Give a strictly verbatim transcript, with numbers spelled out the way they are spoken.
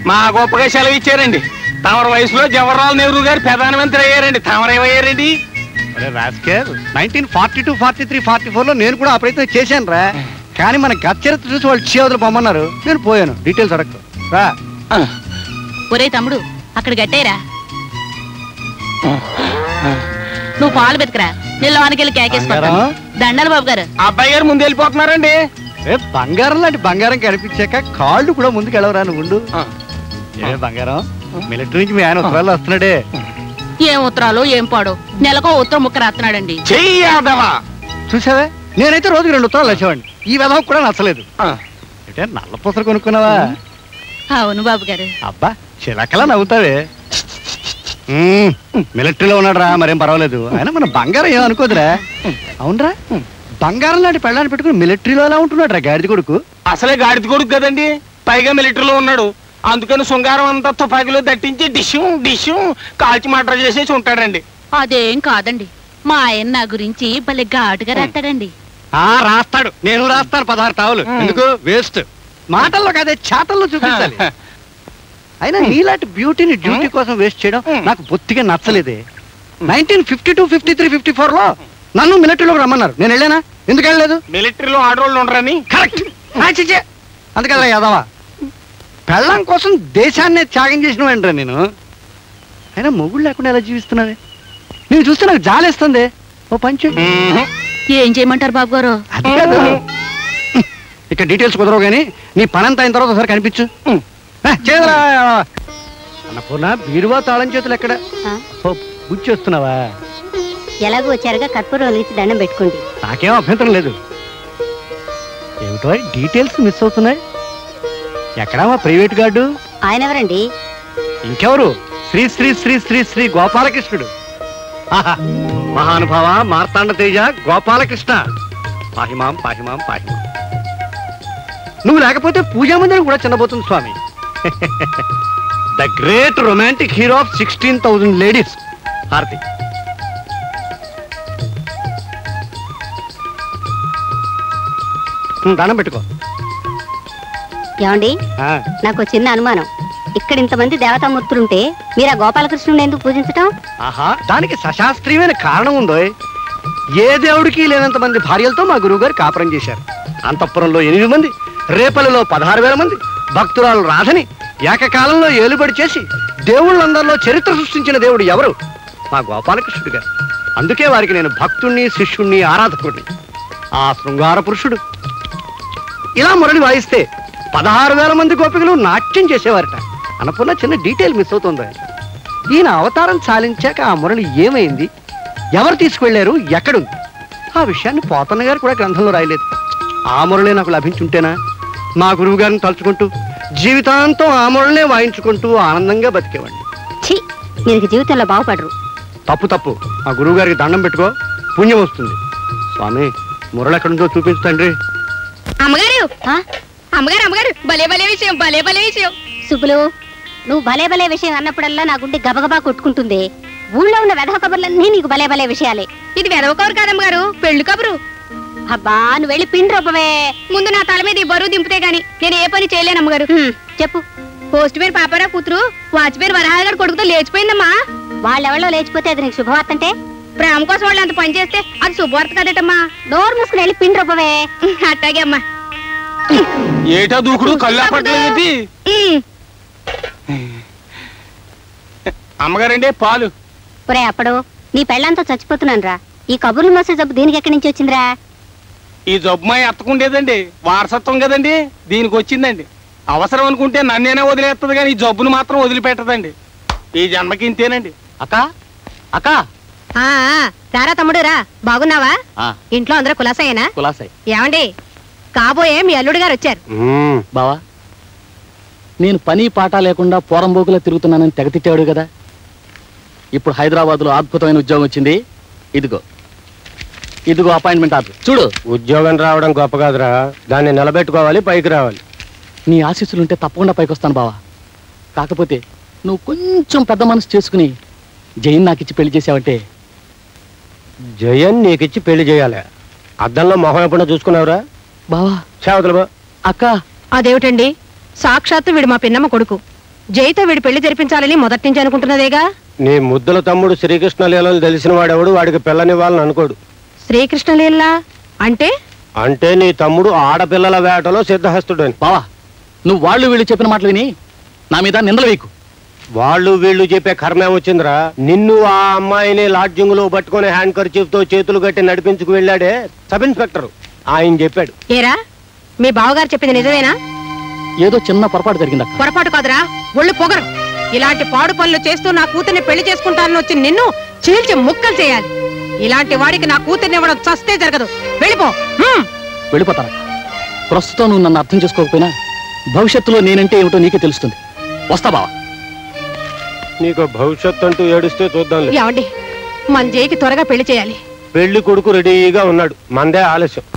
మా గొప్పగా సెలవు ఇచ్చారండి. తమర వయసులో జవహర్లాల్ నెహ్రూ గారు ప్రధానమంత్రి అయ్యారండి. తమరేమయ్యారండి? Nineteen forty two forty three forty four లో నేను కూడా ఆ ప్రయత్నం చేశాను రా. కానీ మన గత చరిత్ర చూసి వాళ్ళు చేవదులు పొమ్మన్నారు. నేను పోయాను. డీటెయిల్స్ అడగదు రా. ఒరే తమ్ముడు, అక్కడ గట్టేరా. నువ్వు పాలు బతికరా. నేను లోనికి కేకేసుకుంటాను. దండాలు బాబు గారు. అబ్బాయి గారు ముందు వెళ్ళిపోతున్నారండి. బంగారం లాంటి బంగారం కనిపించాక కాళ్ళు కూడా ముందుకు వెళ్ళవరా నువ్వు. ఏ బంగారం, మిలిటరీ నుంచి మీ ఆయన ఉత్తరాలు వస్తున్నాడే. ఏం ఉత్తరాలు ఏం పాడు, నెలకో ఉత్తరం ముక్క రాస్తున్నాడండి. చూసావే, నేనైతే రోజుకి రెండు ఉత్తరాలు వచ్చేవాడిని. ఈ విధం కూడా నచ్చలేదు. అంటే నల్ల పూసలు కొనుక్కున్నావా? అవును బాబు గారు. అబ్బా చిలకలా నవ్వుతావే. మిలిటరీలో ఉన్నాడు రా, మరేం పర్వాలేదు. ఆయన మన బంగారం ఏమనుకోదురా. అవునరా, బంగారం లాంటి పెళ్ళాన్ని పెట్టుకుని మిలిటరీలో ఎలా ఉంటున్నాడు రా గాడిద కొడుకు. అసలే గాడిద కొడుకు కదండి, పైగా మిలిటరీలో ఉన్నాడు. అందుకని శృంగారం అంతా తుపాకీలో దట్టించి డిష్యూ డిష్యూ కాల్చి మటర్ చేసేసి ఉంటాడండి. అదేం కాదండి, మా ఆయన నా గురించి భలే ఘాటుగా రాస్తాడండి. ఆ రాస్తాడు, నేను రాస్తాను పదహారు టావులు. ఎందుకు వేస్ట్? మాటల్లో కాదే చేతల్లో చూపించాలి. అయినా నీలాంటి బ్యూటీని డ్యూటీ కోసం వేస్ట్ చేయడం నాకు బొత్తిగా నచ్చలేదే. Nineteen fifty two fifty three fifty four లో నన్ను మిలిటరీలోకి రమ్మన్నారు. నేను వెళ్ళానా? ఎందుకు వెళ్ళలేదు? మిలిటరీలో ఆడవాళ్ళు ఉండరని. కరెక్ట్. అందుకల్లా యాదవా, పెళ్ళం కోసం దేశాన్నే త్యాగం చేసిన వెంటరా నేను. అయినా మొగుడు లేకుండా ఎలా జీవిస్తున్నావే? నేను చూస్తే నాకు జాలేస్తుంది. ఓ పంచు ఏం చేయమంటారు బాబు గారు? అది కాదు, ఇక్కడ డీటెయిల్స్ కుదరవు కానీ నీ పనంతా అయిన తర్వాత ఒకసారి కనిపించు. చేదరా అన్నపూర్ణ, బీరువా తాళం చేతులు ఎక్కడ? పూజ చేస్తున్నావా? ఎలాగో వచ్చారుగా కర్పూరం వెలిగించి దండం పెట్టుకోండి. నాకేం అభ్యంతరం లేదు. ఏమిటో డీటెయిల్స్ మిస్ అవుతున్నాయి. ఎక్కడా మా ప్రైవేట్ గార్డు? ఆయన ఎవరండి? ఇంకెవరు? శ్రీ శ్రీ శ్రీ శ్రీ శ్రీ గోపాలకృష్ణుడు. మహానుభావ మార్తాండ తేజ గోపాలకృష్ణ, పాహిమాం పాహిమాం పాహిమాం. నువ్వు లేకపోతే పూజా మందిరం కూడా చిన్నబోతుంది స్వామి. The great romantic hero of sixteen thousand ladies. హారతి. దానం పెట్టుకో. ఏమండి, నాకు చిన్న అనుమానం. ఇక్కడ ఇంతమంది దేవతామూర్తులుంటే మీరు ఆ గోపాలకృష్ణుని ఎందుకు పూజించటం? ఆహా, దానికి సశాస్త్రీయమైన కారణం ఉందో. ఏ దేవుడికి లేనంత మంది భార్యలతో మా గురువు గారు కాపురం చేశారు. అంతఃపురంలో ఎనిమిది మంది, రేపల్లిలో పదహారు వేల మంది భక్తురాలు రాధని ఏకకాలంలో ఏలుబడి చేసి దేవుళ్ళందరిలో చరిత్ర సృష్టించిన దేవుడు ఎవరు? మా గోపాలకృష్ణుడు గారు. అందుకే వారికి నేను భక్తుణ్ణి, శిష్యుణ్ణి, ఆరాధకుడిని. ఆ శృంగార పురుషుడు ఇలా మురళి వాయిస్తే పదహారు వేల మంది గోపికలు నాట్యం చేసేవారట. అనుకున్న చిన్న డీటెయిల్ మిస్ అవుతుంది. ఈయన అవతారం చాలించాక ఆ మురళి ఏమైంది, ఎవరు తీసుకువెళ్లారు, ఎక్కడుంది? ఆ విషయాన్ని పోతన్న గారు కూడా గ్రంథంలో రాయలేదు. ఆ మురళి నాకు లభించుంటేనా మా గురువు గారిని తలుచుకుంటూ జీవితాంతం ఆ మురళినే వాయించుకుంటూ ఆనందంగా బతికేవాడిని. ఛీ, మీరు జీవితంలో బాగుపడరు. తప్పు తప్పు. ఆ గురువు గారికి దండం పెట్టుకో, పుణ్యం వస్తుంది. స్వామి, మురళి ఎక్కడుందో చూపించు తండ్రి. అమ్మగారు అమ్మగారు అమ్మగారు భలే భలే విషయం, భలే భలే విషయం. సుబ్బులు, నువ్వు భలే భలే విషయం అన్నప్పుడల్లా నా గుండె గబగబా కొట్టుకుంటుంది. ఊళ్ళో ఉన్న వెధవ కబుర్లన్నీ నీకు భలే భలే విషయాలే. ఇది వెధవ కబురు కాదమ్మగారు, పెళ్లి కబురు. అబ్బా, నువ్వు వెళ్ళి పిండి రూపమే. ముందు నా తల మీద ఈ బరువు దింపితే గాని నేను ఏ పని చేయలేను అమ్మగారు. చెప్పు. పోస్ట్ పేరు పాపారా కూతురు వాచ్పేరు వరహాల గారు కొడుకుతో లేచిపోయిందమ్మా. వాళ్ళెవళ్ళో లేచిపోతే అది నీకు శుభవార్త అంటే? ప్రేమ కోసం వాళ్ళు అంత పని చేస్తే అది శుభవార్త కదటమ్మా. నోరు మూసుకుని వెళ్ళి పిండి రూపమే. అట్టాగే అమ్మా. ఏటా దూకుడు కళ్ళ పట్టలేదు. అమ్మగారండి పాలు. ఒరే అప్పుడు నీ పెళ్ళంతా చచ్చిపోతున్నాను రా. ఈ కబుర్లు మోసే జబ్బు దీనికి ఎక్కడి నుంచి వచ్చిందిరా? ఈ జబ్బు మా ఎత్తకుండేదండి, వారసత్వం కదండి, దీనికి వచ్చిందండి. అవసరం అనుకుంటే నన్నేనే వదిలేస్తుంది కానీ ఈ జబ్బును మాత్రం వదిలిపెట్టదండి. ఈ జన్మకి ఇంతేనండి. అక్క అక్క రారా తమ్ముడు రా. బాగున్నావా? ఇంట్లో అందరూ కులాసాయేనా? కులాసాయి. ఏమండి, కాబోయే మీ అల్లుడు గారు వచ్చారు. బావా, నేను పని పాట లేకుండా పోరంబోకులా తిరుగుతున్నానని తెగతిట్టాడు కదా. ఇప్పుడు హైదరాబాద్ లో అద్భుతమైన ఉద్యోగం వచ్చింది. ఇదిగో ఇదిగో అపాయింట్మెంట్ ఆర్డర్ చూడు. ఉద్యోగం రావడం గొప్ప కాదురా, దాన్ని నిలబెట్టుకోవాలి, పైకి రావాలి. నీ ఆశీస్సులుంటే తప్పకుండా పైకి వస్తాను బావా. కాకపోతే నువ్వు కొంచెం పెద్ద మనసు చేసుకుని జైన్ నాకిచ్చి పెళ్లి చేసావంటే. జయన్ నీకిచ్చి పెళ్లి చేయాలి? అద్దంలో మొహం ఎప్పుడో చూసుకున్నావురా బావా? చావతలు బా. అక్క, అదేమిటండి, సాక్షాత్తు వీడు మా పిన్నమ్మ కొడుకు. జైతో వీడి పెళ్లి జరిపించాలని మొదటి నుంచి అనుకుంటున్నదేగా. నీ ముద్దుల తమ్ముడు శ్రీకృష్ణ లీలలు తెలిసిన వాడెవడు వాడికి పిల్లనివ్వాలని అనుకోడు. శ్రీకృష్ణ లీల అంటే అంటే నీ తమ్ముడు ఆడపిల్లల వేటలో సిద్ధహస్తుడు అని. బావా, నువ్వు వాళ్ళు వీళ్ళు చెప్పిన మాటలు విని నా మీద నిందలు వేయకు. వాళ్ళు వీళ్ళు చెప్పే కర్మే వచ్చిందిరా. నిన్ను ఆ అమ్మాయిని లాడ్జింగ్ లో పట్టుకుని హ్యాండ్ కర్చీఫ్ తో చేతులు కట్టి నడిపించుకు వెళ్ళాడే సబ్ ఇన్స్పెక్టర్, ఆయన చెప్పాడు. ఏరా మీ బావగారు చెప్పింది నిజమేనా? ఏదో చిన్న పొరపాటు జరిగిందక్క. పొరపాటు కాదురా, ఒళ్ళు పొగరు. ఇలాంటి పాడు పనులు చేస్తూ నా కూతుర్ని పెళ్లి చేసుకుంటానని వచ్చి నిన్ను చీల్చి ముక్కలు చేయాలి. ఇలాంటి వాడికి నా కూతుర్ని ఇవ్వడం చస్తే జరగదు. వెళ్ళిపో. హ్మ్. వెళ్ళిపోతానక్క. ప్రస్తుతం నువ్వు నన్ను అర్థం చేసుకోకపోయినా భవిష్యత్తులో నేనంటే ఏమిటో నీకే తెలుస్తుంది. వస్తా బావా. నీకు భవిష్యత్తు అంటూ ఏడుస్తే చూద్దాం. ఏమండి, మన జైకి త్వరగా పెళ్లి చేయాలి. పెళ్లి కొడుకు రెడీగా ఉన్నాడు, మందే ఆలస్యం.